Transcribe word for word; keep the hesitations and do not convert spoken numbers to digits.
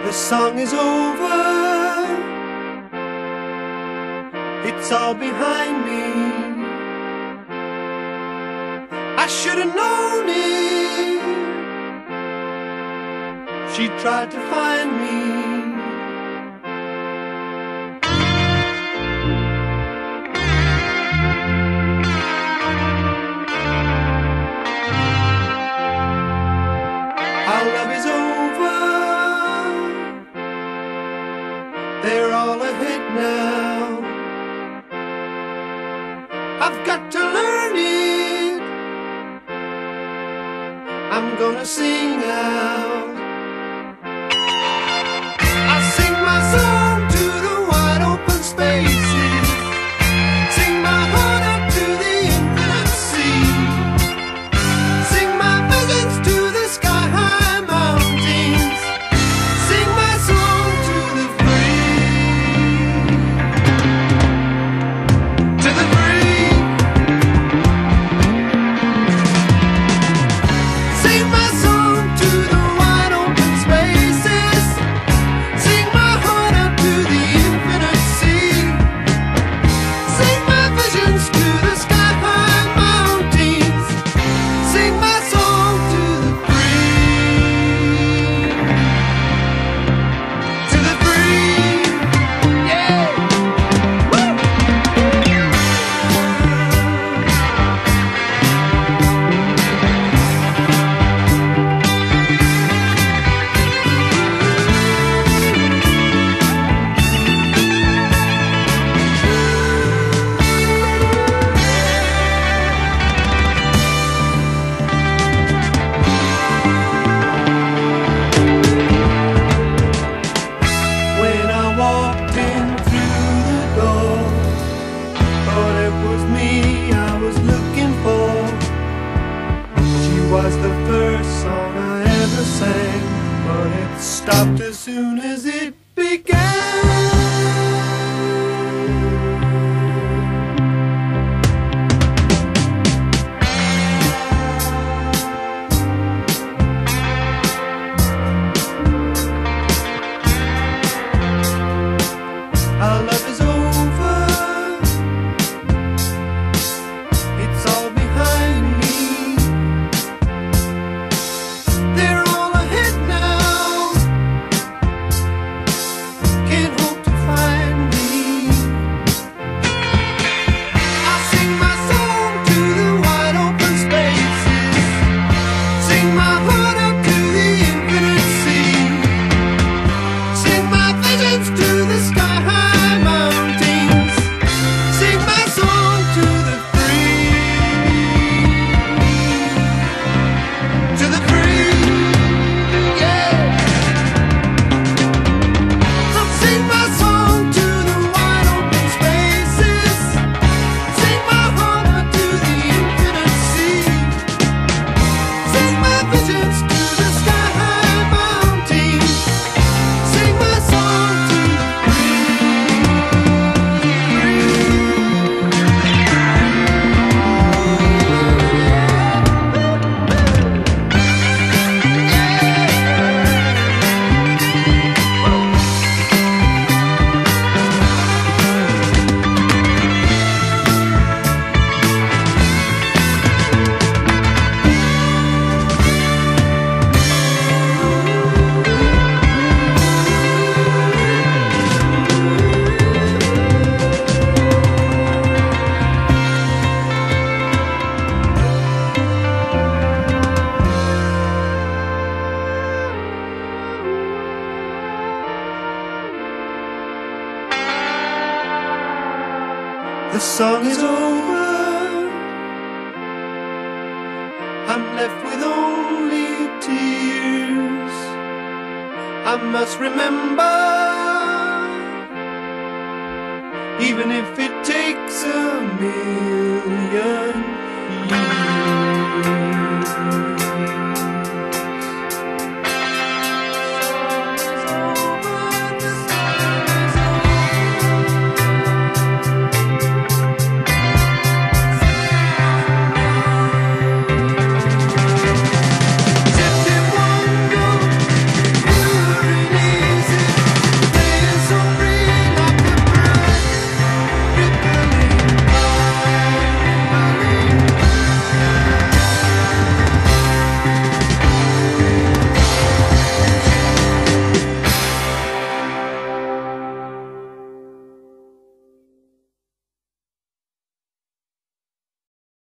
The song is over, it's all behind me. I should have known it. She tried to find me. Our love is over, they're all ahead now. I've got to learn it, I'm gonna sing out. I sing my song to the wide open spaces, sing my heart up to the infinite sea, sing my visions to the sky high mountains, sing my song to the free, to the free. Sing my song to the wide open spaces, sing my heart up to the infinite sea, sing my visions to the sky high mountains, sing my song to the free, to the free, yeah. Woo! When I walked in through the door, thought it was me I was looking for. She was the first song I ever sang, but it stopped as soon as it began. Our love is over, it's all behind me. They're all ahead now, can't hope to find me. I sing my song to the wide open spaces, sing my heart up to the infinite sea, sing my visions to the sky high mountains, sing my song to the free, to the free, yeah. So sing my song to the wide open spaces, sing my heart out to the infinite sea, sing my visions to the sky high mountains, sing my song to the The song is over, I'm left with only tears. I must remember, even if it takes a million